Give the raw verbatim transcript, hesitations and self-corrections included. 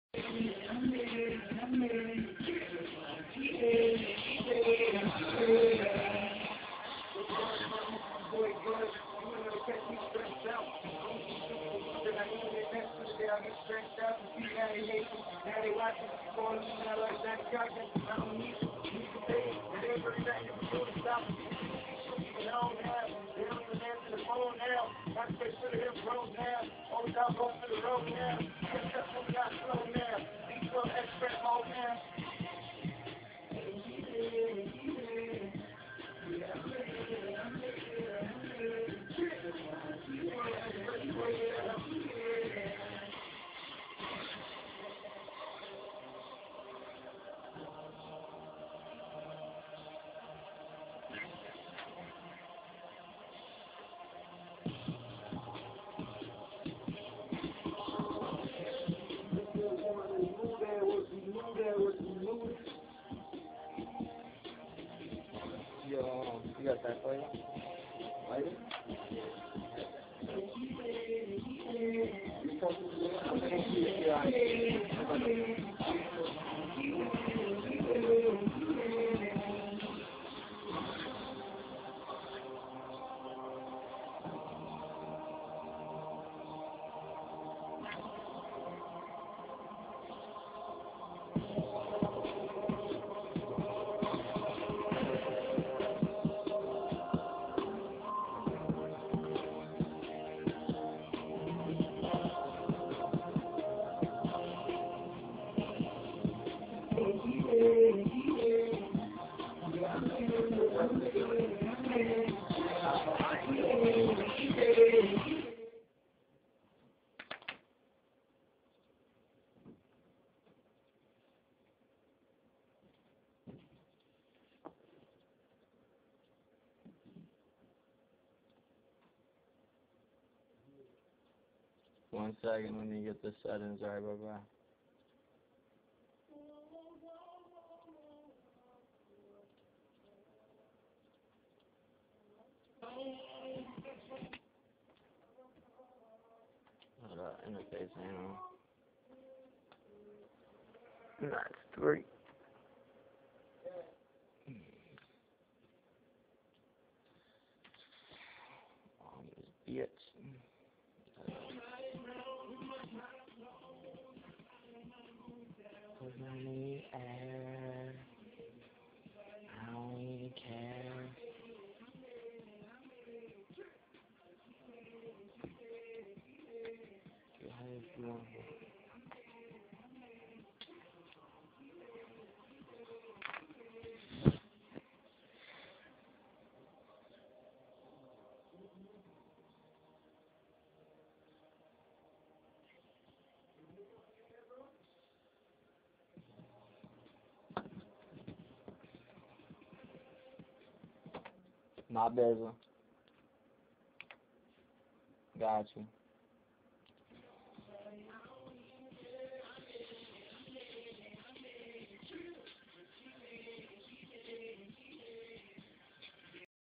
Yo, you got that for you? Light it? One second, let me get the settings. Alright, bye bye. Hold up, interface handle. That's three. On this bitch. Put me in the air. I don't even care. If you want. My bezel. Got you.